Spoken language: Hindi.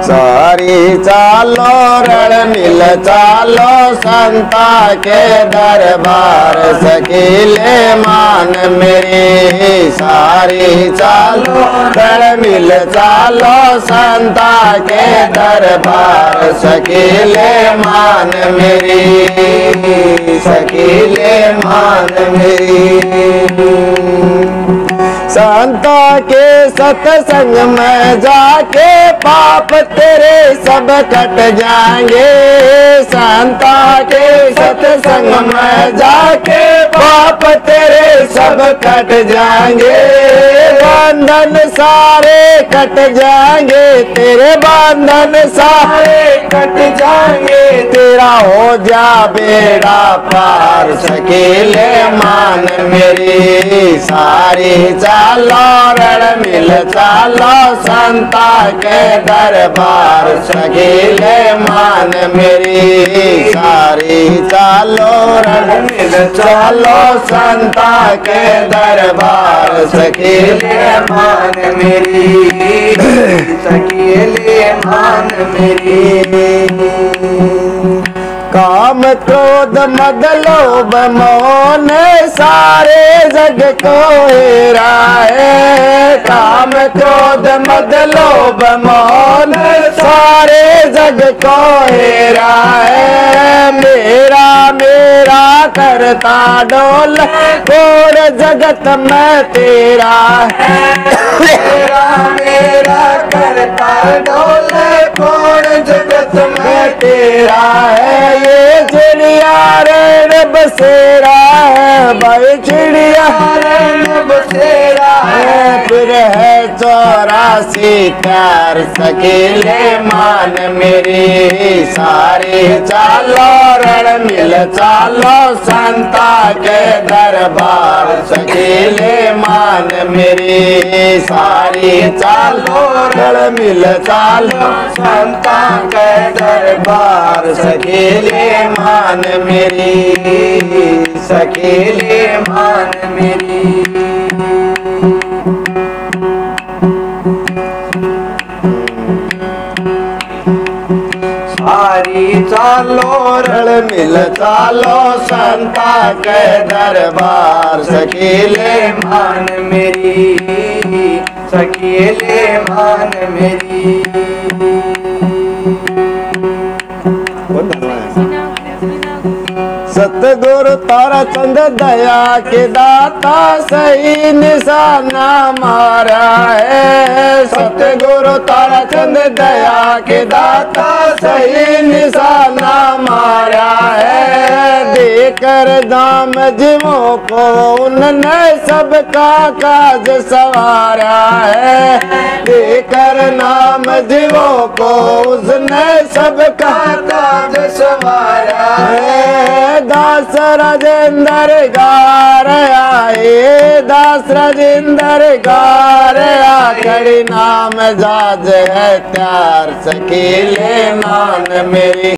सारी चालो रण मिल चालो संता के दरबार सकीले मान मेरी। सारी चालो रण मिल चालो संता के दरबार सकीले मान मेरी, सकीले मान मेरी। संता के सत्संग में जाके पाप तेरे सब कट जाएंगे। संता के सत्संग में जाके पाप तेरे सब कट जाएंगे। बंधन सारे कट जाएंगे, तेरे बंधन सारे कट जाएंगे। तेरा हो जा बेड़ा पार सकीले मान मेरी। सारी चालो रण मिल चालो संता के दरबार सकीले मान मेरी। सारी चालो रण मिल चालो संता के दरबार सकीले मान मेरी, सकीले मान मेरी। काम क्रोध मद लोभ मोह ने सारे जग को हेराए। काम क्रोध मद लोभ मोह ने सारे जग को हेराए। मेरा मेरा करता डोल कोर जगत में तेरा है। मेरा मेरा करता डोल कोर जगत में तेरा है। ये चिड़िया रण बसेरा है भाई, चिड़िया रण बसेरा है। फिर है 84 प्यार सकीले मान मेरी। सारी चालो रण मिल चालो संता के दरबार सकीले मान मेरी। सारी चालो रण मिल चालो संता के दरबार सकीले मान मेरी, सकीले मान मेरी। सारी चालो रण मिल चालो संता के दरबार सकीले मान मेरी, सकीले मान मेरी। सतगुरु तारा चंद दया के दाता सही निशाना मारा है। सतगुरु तारा चंद दया के दाता सही निशाना मारा है। देकर दाम जीवों को उनने सबका काज सवारा है। देकर नाम जीवों को उसने सबका काज सवारा है। दास राजेंद्र गार आए, दास राजेंद्र गार आखिरी नाम जाज है त्यार सकीले मान मेरी।